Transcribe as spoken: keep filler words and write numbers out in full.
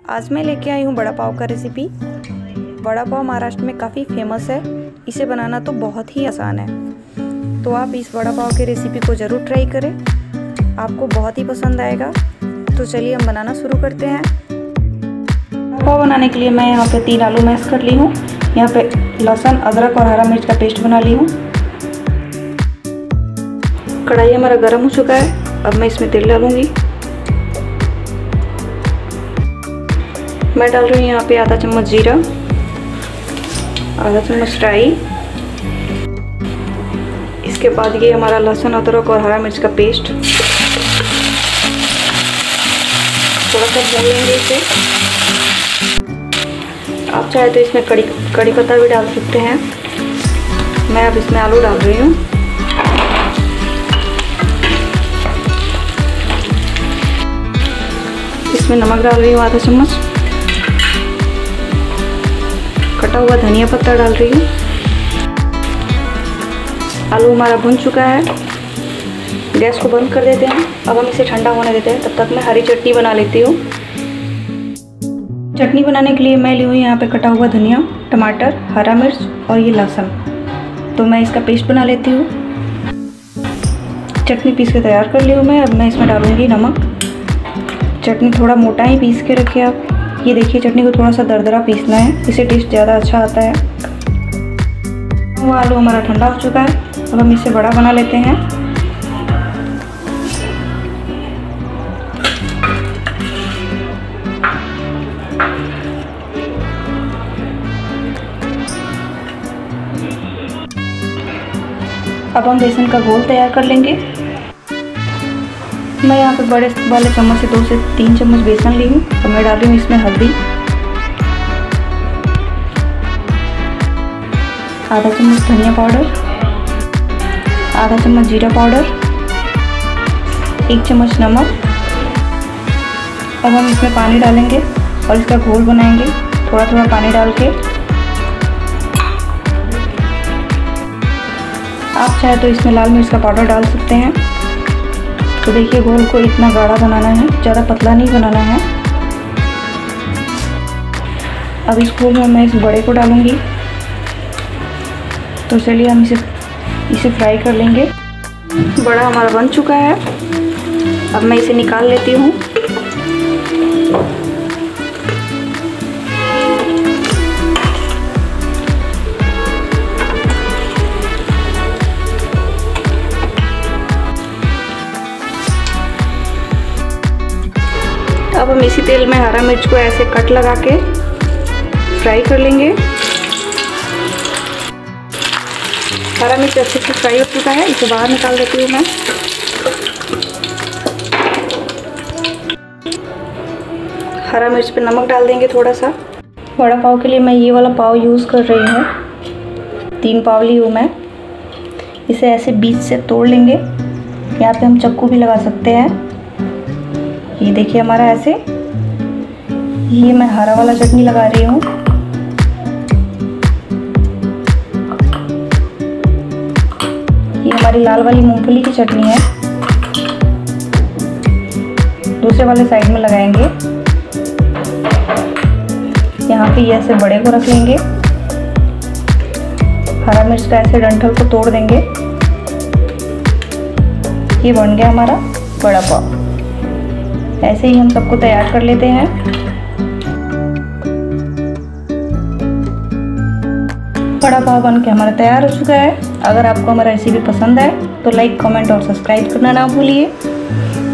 आज मैं लेके आई हूँ वड़ा पाव का रेसिपी। वड़ा पाव महाराष्ट्र में काफ़ी फेमस है। इसे बनाना तो बहुत ही आसान है, तो आप इस वड़ा पाव की रेसिपी को ज़रूर ट्राई करें, आपको बहुत ही पसंद आएगा। तो चलिए हम बनाना शुरू करते हैं। पाव बनाने के लिए मैं यहाँ पे तीन आलू मैश कर ली हूँ। यहाँ पे लहसुन, अदरक और हरा मिर्च का पेस्ट बना ली हूँ। कढ़ाई हमारा गर्म हो चुका है, अब मैं इसमें तेल डालूंगी। मैं डाल रही हूँ यहाँ पे आधा चम्मच जीरा, आधा चम्मच राई। इसके बाद ये हमारा लहसुन, अदरक और हरा मिर्च का पेस्ट, थोड़ा सा भून लेंगे इसे। आप चाहे तो इसमें कड़ी कड़ी पत्ता भी डाल सकते हैं। मैं अब इसमें आलू डाल रही हूँ। इसमें नमक डाल रही हूँ आधा चम्मच। कटा हुआ धनिया पत्ता डाल रही हूँ। आलू हमारा भुन चुका है, गैस को बंद कर देते हैं। अब हम इसे ठंडा होने देते हैं। तब तक मैं हरी चटनी बना लेती हूँ। चटनी बनाने के लिए मैं ली हुई यहाँ पे कटा हुआ धनिया, टमाटर, हरा मिर्च और ये लहसुन। तो मैं इसका पेस्ट बना लेती हूँ। चटनी पीस के तैयार कर ली हूँ मैं। अब मैं इसमें डालूँगी नमक। चटनी थोड़ा मोटा ही पीस के रखिए आप। ये देखिए, चटनी को थोड़ा सा दरदरा पीसना है, इससे टेस्ट ज़्यादा अच्छा आता है। वो आलू हमारा ठंडा हो चुका है। अब हम इसे बड़ा बना लेते हैं। अब हम बेसन का घोल तैयार कर लेंगे। मैं यहाँ पे बड़े वाले चम्मच से दो से तीन चम्मच बेसन ली हूँ। तो मैं डाल रही हूँ इसमें हल्दी, आधा चम्मच धनिया पाउडर, आधा चम्मच जीरा पाउडर, एक चम्मच नमक। अब हम इसमें पानी डालेंगे और इसका घोल बनाएंगे, थोड़ा थोड़ा पानी डाल के। आप चाहे तो इसमें लाल मिर्च का पाउडर डाल सकते हैं। तो देखिए, घोल को इतना गाढ़ा बनाना है, ज़्यादा पतला नहीं बनाना है। अब इस घोल में मैं इस बड़े को डालूंगी। तो चलिए हम इसे इसे फ्राई कर लेंगे। बड़ा हमारा बन चुका है। अब मैं इसे निकाल लेती हूँ। अब हम इसी तेल में हरा मिर्च को ऐसे कट लगा के फ्राई कर लेंगे। हरा मिर्च अच्छे से फ्राई हो चुका है, इसे बाहर निकाल देती हूँ मैं। हरा मिर्च पे नमक डाल देंगे थोड़ा सा। वड़ा पाव के लिए मैं ये वाला पाव यूज़ कर रही हूँ। तीन पाव ली हूँ मैं। इसे ऐसे बीच से तोड़ लेंगे। यहाँ पे हम चाकू भी लगा सकते हैं। ये देखिए हमारा ऐसे। ये मैं हरा वाला चटनी लगा रही हूँ। ये हमारी लाल वाली मूंगफली की चटनी है। दूसरे वाले साइड में लगाएंगे। यहाँ पे ये ऐसे बड़े को रख लेंगे। हरा मिर्च का ऐसे डंठल को तोड़ देंगे। ये बन गया हमारा वड़ा पाव। ऐसे ही हम सबको तैयार कर लेते हैं। वड़ा पाव बन के हमारा तैयार हो चुका है। अगर आपको हमारा रेसिपी पसंद आए तो लाइक, कमेंट और सब्सक्राइब करना ना भूलिए।